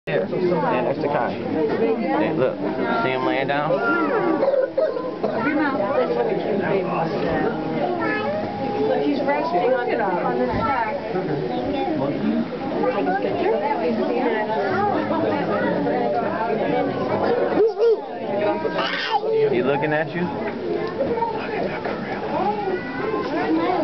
There, stand next to Kai. There, look. See him laying down? He's resting on the stack. He looking at you?